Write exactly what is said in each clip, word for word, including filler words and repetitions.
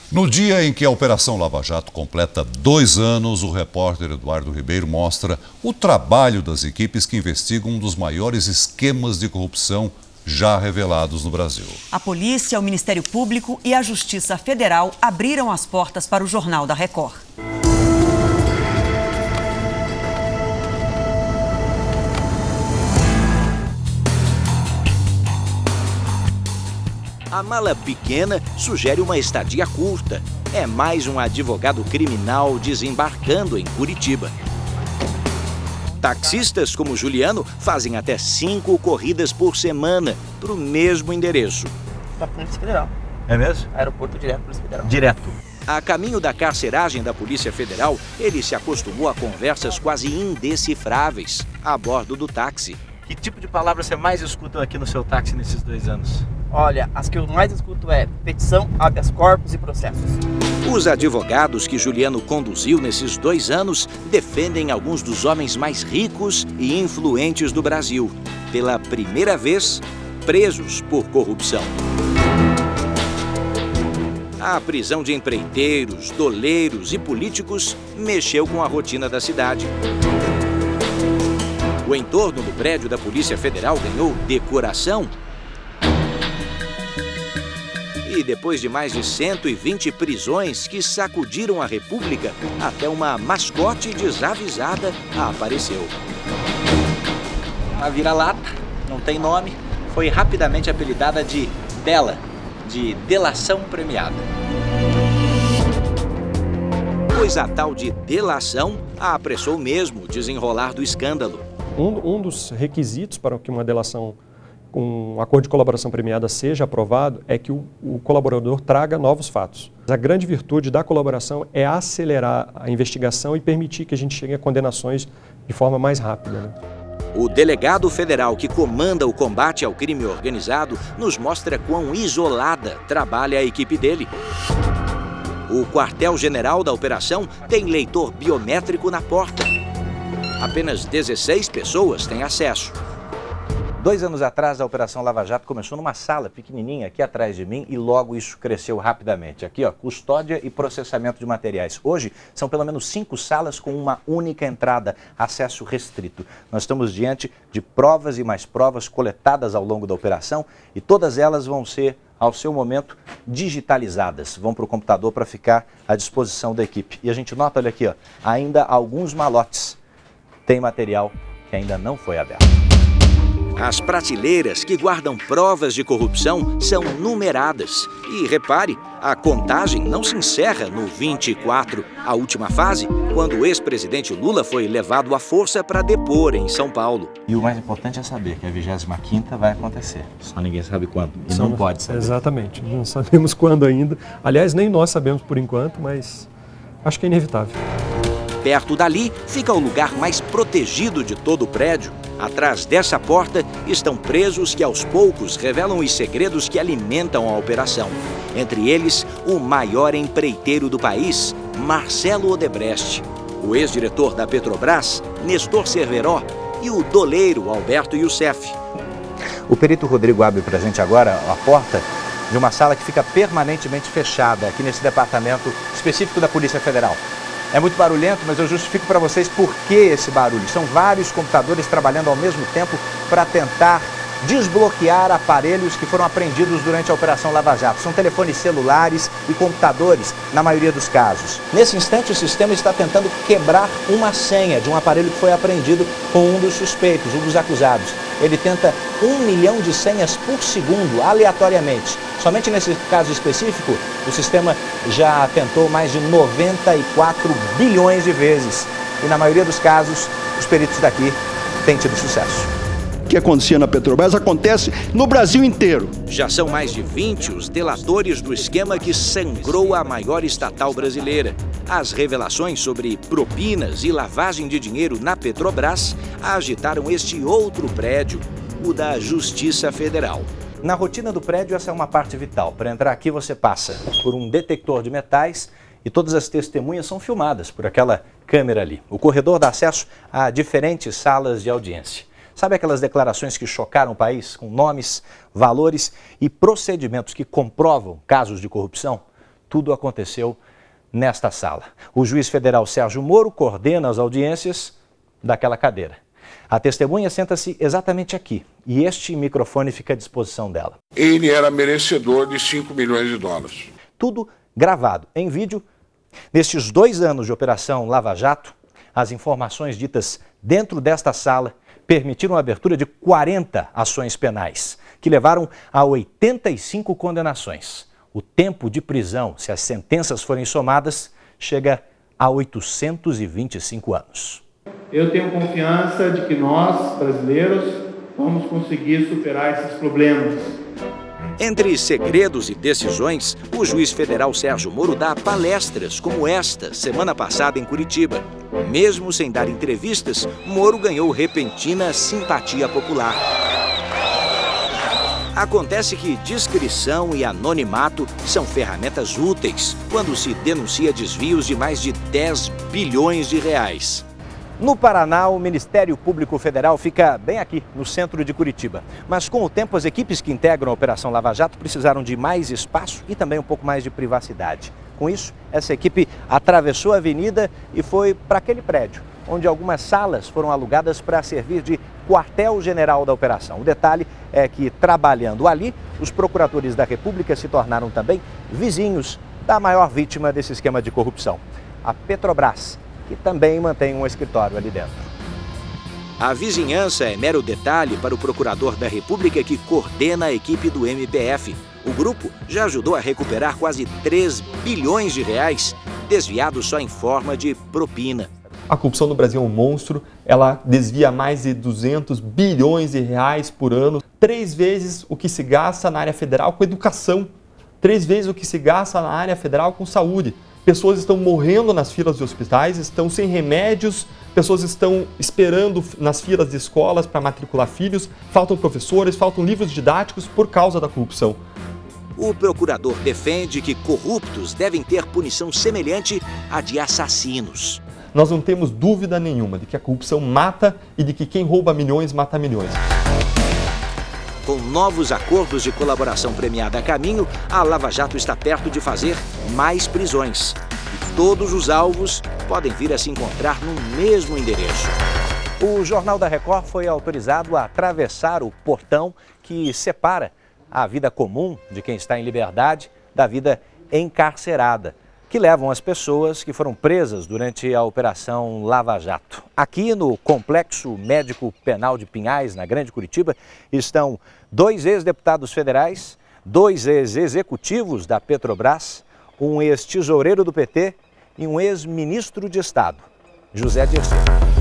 No dia em que a Operação Lava Jato completa dois anos, o repórter Eduardo Ribeiro mostra o trabalho das equipes que investigam um dos maiores esquemas de corrupção já revelados no Brasil. A polícia, o Ministério Público e a Justiça Federal abriram as portas para o Jornal da Record. A mala pequena sugere uma estadia curta. É mais um advogado criminal desembarcando em Curitiba. Taxistas como Juliano fazem até cinco corridas por semana para o mesmo endereço. Da Polícia Federal. É mesmo? Aeroporto direto, Polícia Federal. Direto. A caminho da carceragem da Polícia Federal, ele se acostumou a conversas quase indecifráveis a bordo do táxi. Que tipo de palavra você mais escuta aqui no seu táxi nesses dois anos? Olha, as que eu mais escuto é petição, habeas corpus e processos. Os advogados que Juliano conduziu nesses dois anos defendem alguns dos homens mais ricos e influentes do Brasil. Pela primeira vez, presos por corrupção. A prisão de empreiteiros, doleiros e políticos mexeu com a rotina da cidade. O entorno do prédio da Polícia Federal ganhou decoração. E depois de mais de cento e vinte prisões que sacudiram a República, até uma mascote desavisada apareceu. A vira-lata, não tem nome, foi rapidamente apelidada de Dela, de delação premiada. Pois a tal de delação a apressou mesmo o desenrolar do escândalo. Um, um dos requisitos para que uma delação com um acordo de colaboração premiada seja aprovado é que o, o colaborador traga novos fatos. A grande virtude da colaboração é acelerar a investigação e permitir que a gente chegue a condenações de forma mais rápida, né? O delegado federal que comanda o combate ao crime organizado nos mostra quão isolada trabalha a equipe dele. O quartel-general da operação tem leitor biométrico na porta. Apenas dezesseis pessoas têm acesso. Dois anos atrás, a Operação Lava Jato começou numa sala pequenininha aqui atrás de mim e logo isso cresceu rapidamente. Aqui, ó, custódia e processamento de materiais. Hoje, são pelo menos cinco salas com uma única entrada, acesso restrito. Nós estamos diante de provas e mais provas coletadas ao longo da operação e todas elas vão ser, ao seu momento, digitalizadas. Vão para o computador para ficar à disposição da equipe. E a gente nota, olha aqui, ó, ainda alguns malotes. Tem material que ainda não foi aberto. As prateleiras que guardam provas de corrupção são numeradas. E repare, a contagem não se encerra no vinte e quatro, a última fase, quando o ex-presidente Lula foi levado à força para depor em São Paulo. E o mais importante é saber que a vigésima quinta vai acontecer. Só ninguém sabe quando. E Só não nós, pode saber. Exatamente. Não sabemos quando ainda. Aliás, nem nós sabemos por enquanto, mas acho que é inevitável. Perto dali fica o lugar mais protegido de todo o prédio. Atrás dessa porta estão presos que aos poucos revelam os segredos que alimentam a operação. Entre eles, o maior empreiteiro do país, Marcelo Odebrecht, o ex-diretor da Petrobras, Nestor Cerveró, e o doleiro Alberto Youssef. O perito Rodrigo abre para a gente agora a porta de uma sala que fica permanentemente fechada aqui nesse departamento específico da Polícia Federal. É muito barulhento, mas eu justifico para vocês por que esse barulho. São vários computadores trabalhando ao mesmo tempo para tentar desbloquear aparelhos que foram apreendidos durante a Operação Lava Jato. São telefones celulares e computadores, na maioria dos casos. Nesse instante, o sistema está tentando quebrar uma senha de um aparelho que foi apreendido com um dos suspeitos, um dos acusados. Ele tenta um milhão de senhas por segundo, aleatoriamente. Somente nesse caso específico, o sistema já tentou mais de noventa e quatro bilhões de vezes. E na maioria dos casos, os peritos daqui têm tido sucesso. O que acontecia na Petrobras acontece no Brasil inteiro. Já são mais de vinte os delatores do esquema que sangrou a maior estatal brasileira. As revelações sobre propinas e lavagem de dinheiro na Petrobras agitaram este outro prédio, o da Justiça Federal. Na rotina do prédio, essa é uma parte vital. Para entrar aqui, você passa por um detector de metais e todas as testemunhas são filmadas por aquela câmera ali. O corredor dá acesso a diferentes salas de audiência. Sabe aquelas declarações que chocaram o país, com nomes, valores e procedimentos que comprovam casos de corrupção? Tudo aconteceu nesta sala. O juiz federal Sérgio Moro coordena as audiências daquela cadeira. A testemunha senta-se exatamente aqui e este microfone fica à disposição dela. Ele era merecedor de cinco milhões de dólares. Tudo gravado em vídeo. Nestes dois anos de Operação Lava Jato, as informações ditas dentro desta sala permitiram a abertura de quarenta ações penais, que levaram a oitenta e cinco condenações. O tempo de prisão, se as sentenças forem somadas, chega a oitocentos e vinte e cinco anos. Eu tenho confiança de que nós, brasileiros, vamos conseguir superar esses problemas. Entre segredos e decisões, o juiz federal Sérgio Moro dá palestras como esta, semana passada em Curitiba. Mesmo sem dar entrevistas, Moro ganhou repentina simpatia popular. Acontece que discrição e anonimato são ferramentas úteis quando se denuncia desvios de mais de dez bilhões de reais. No Paraná, o Ministério Público Federal fica bem aqui, no centro de Curitiba. Mas com o tempo, as equipes que integram a Operação Lava Jato precisaram de mais espaço e também um pouco mais de privacidade. Com isso, essa equipe atravessou a avenida e foi para aquele prédio, onde algumas salas foram alugadas para servir de quartel-general da operação. O detalhe é que, trabalhando ali, os procuradores da República se tornaram também vizinhos da maior vítima desse esquema de corrupção, a Petrobras, que também mantém um escritório ali dentro. A vizinhança é mero detalhe para o procurador da República que coordena a equipe do M P F. O grupo já ajudou a recuperar quase três bilhões de reais, desviados só em forma de propina. A corrupção no Brasil é um monstro, ela desvia mais de duzentos bilhões de reais por ano, três vezes o que se gasta na área federal com educação, três vezes o que se gasta na área federal com saúde. Pessoas estão morrendo nas filas de hospitais, estão sem remédios, pessoas estão esperando nas filas de escolas para matricular filhos, faltam professores, faltam livros didáticos por causa da corrupção. O procurador defende que corruptos devem ter punição semelhante à de assassinos. Nós não temos dúvida nenhuma de que a corrupção mata e de que quem rouba milhões mata milhões. Com novos acordos de colaboração premiada a caminho, a Lava Jato está perto de fazer mais prisões. E todos os alvos podem vir a se encontrar no mesmo endereço. O Jornal da Record foi autorizado a atravessar o portão que separa a vida comum de quem está em liberdade da vida encarcerada, que levam as pessoas que foram presas durante a Operação Lava Jato. Aqui no Complexo Médico Penal de Pinhais, na Grande Curitiba, estão dois ex-deputados federais, dois ex-executivos da Petrobras, um ex-tesoureiro do P T e um ex-ministro de Estado, José Dirceu.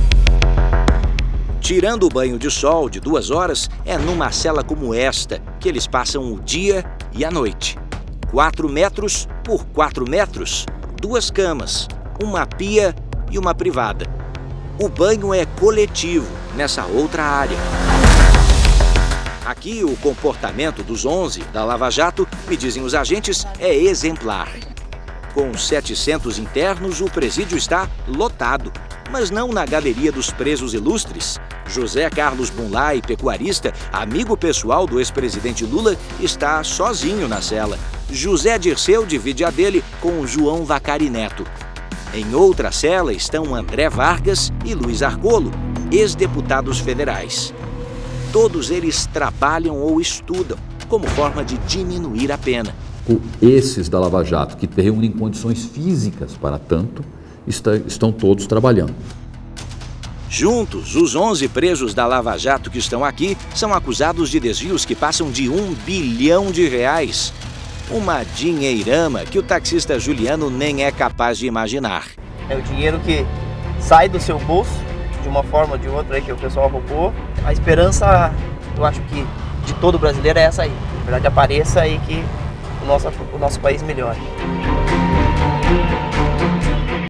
Tirando o banho de sol de duas horas, é numa cela como esta que eles passam o dia e a noite. Quatro metros por quatro metros, duas camas, uma pia e uma privada. O banho é coletivo nessa outra área. Aqui o comportamento dos onze da Lava Jato, me dizem os agentes, é exemplar. Com setecentos internos, o presídio está lotado, mas não na galeria dos presos ilustres. José Carlos Bunlai, pecuarista, amigo pessoal do ex-presidente Lula, está sozinho na cela. José Dirceu divide a dele com João Vacari Neto. Em outra cela estão André Vargas e Luiz Argolo, ex-deputados federais. Todos eles trabalham ou estudam, como forma de diminuir a pena. Esses da Lava Jato, que reúnem condições físicas para tanto, está, estão todos trabalhando. Juntos, os onze presos da Lava Jato que estão aqui são acusados de desvios que passam de um bilhão de reais. Uma dinheirama que o taxista Juliano nem é capaz de imaginar. É o dinheiro que sai do seu bolso, de uma forma ou de outra aí que o pessoal roubou. A esperança, eu acho que de todo brasileiro é essa aí. Na verdade, apareça e que o nosso, o nosso país melhore.